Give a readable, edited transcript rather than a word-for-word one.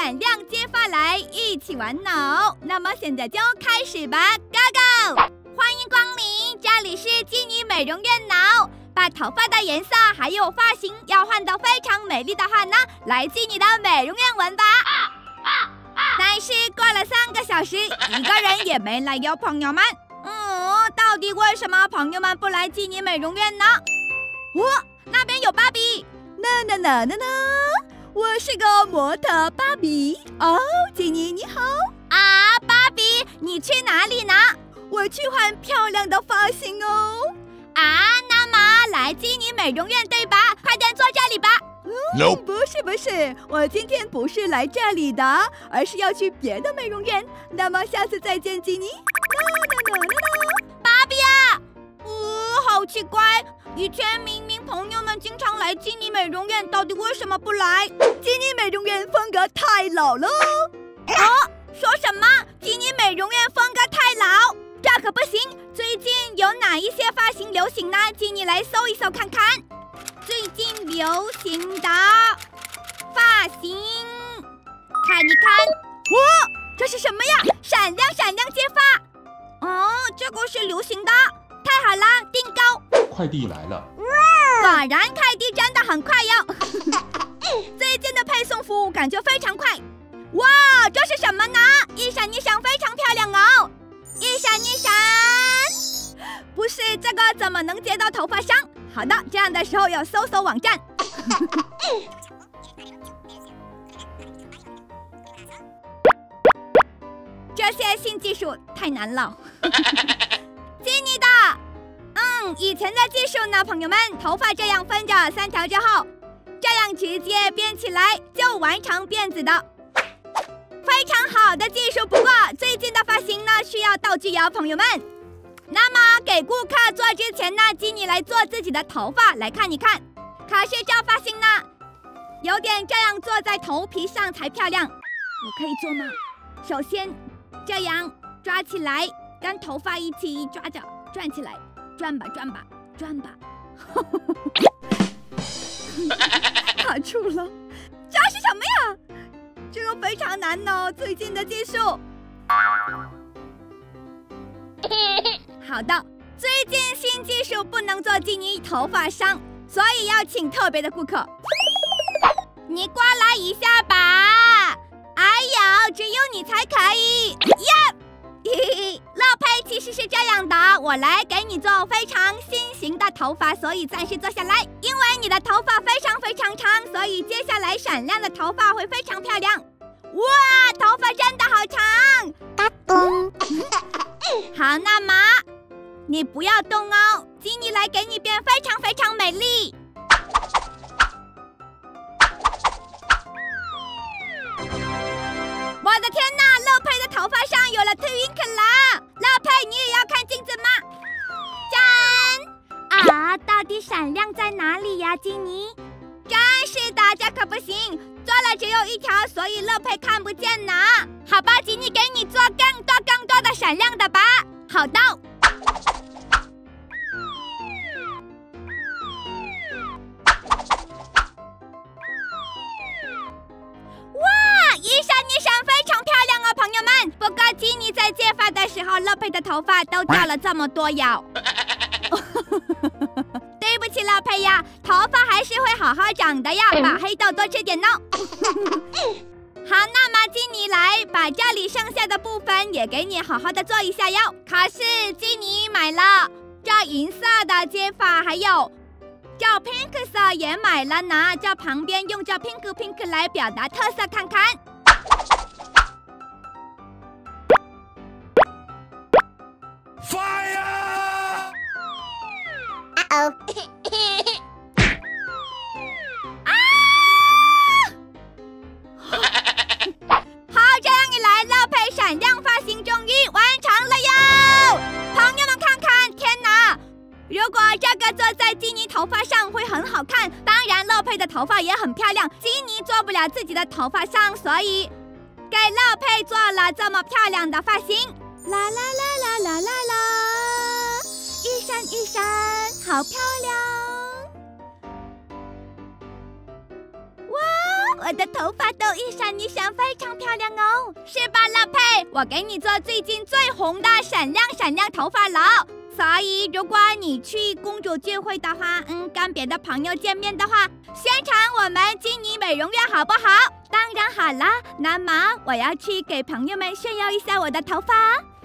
闪亮接发来一起玩脑。那么现在就开始吧 ，Go Go！ 欢迎光临，这里是基尼美容院脑。把头发的颜色还有发型要换得非常美丽的话呢，来基尼的美容院玩吧。但是过了3个小时，一个人也没来哟，朋友们。到底为什么朋友们不来基尼美容院呢？那边有芭比。那，我是个模特芭比。哦，基尼你好。啊，芭比，你去哪里呢？我去换漂亮的发型哦。那么来基尼美容院对吧？快点坐这里吧。不是，我今天不是来这里的，而是要去别的美容院。那么下次再见，基尼。芭比啊，好奇怪，以前明明朋友们经常来基尼美容院，到底为什么不来？基尼美容院风格太老了。说什么？基尼美容院风格太老？这可不行！最近有哪一些发型流行呢？基尼来搜一搜看看。最近流行的发型，看一看。这是什么呀？闪亮接发。这个是流行的。太好了，订购。 快递来了。 果然快递真的很快哟。最近的配送服务感觉非常快。哇，这是什么呢？一闪一闪，非常漂亮哦。一闪一闪，不是这个怎么能接到头发上？好的，这样的时候要搜搜网站。这些新技术太难了。基尼的，以前的技术呢，朋友们，头发这样分着3条之后，这样直接编起来就完成辫子的。非常好的技术，不过最近的发型呢需要道具哟，朋友们。那么给顾客做之前呢，基尼来做自己的头发来看一看。可是这发型呢，有点这样做在头皮上才漂亮。我可以做吗？首先这样抓起来，跟头发一起抓着，转起来，转吧。卡住了，这是什么呀？这个非常难哦，最近的技术。好的，最近新技术不能做基尼头发上，所以要请特别的顾客。你过来一下吧。哎呦，只有你才可以呀！乐佩其实是这样的，我来给你做非常新型的头发，所以暂时坐下来。因为你的头发非常长，所以接下来闪亮的头发会非常漂亮。哇，头发真的好长！好，那么你不要动哦，基尼来给你变非常美丽。我的天哪，乐佩的头发上有了 twinkle 啦！乐佩，你也要看镜子吗？짠！到底闪亮在哪里呀，基尼？真是的，这可不行，做了只有1条，所以乐佩看不见呢。好吧，基尼给你做更多的闪亮的吧。好的。一闪非常漂亮哦，朋友们。不过基尼在接发的时候，乐佩的头发都掉了这么多哟。对不起，乐佩呀，头发还是会好好长的呀，把黑豆多吃点哦。好，那么基尼来把这里剩下的部分也给你好好的做一下哟。可是基尼买了这银色的接发，还有这 pink 色也买了呢。这旁边用这 pink 来表达特色看看。 Fire！ 好，这样一来，乐佩闪亮发型终于完成了哟！朋友们看看，天哪！如果这个做在基尼头发上会很好看，当然乐佩的头发也很漂亮。基尼做不了自己的头发上，所以给乐佩做了这么漂亮的发型。啦啦啦啦啦啦啦，一闪一闪，好漂亮！哇， 我的头发都一闪一闪，非常漂亮哦，是吧，乐佩？我给你做最近最红的闪亮闪亮头发喽。所以，如果你去公主聚会的话，跟别的朋友见面的话，宣传我们金妮美容院好不好？当然好啦，那么我要去给朋友们炫耀一下我的头发。